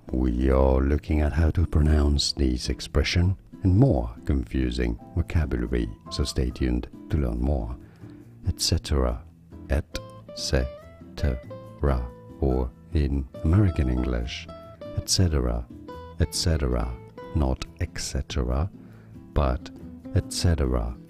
we are looking at how to pronounce these expressions and more confusing vocabulary, so stay tuned to learn more. Etc. etc. or in American English, etc. etc. not etc. but etc.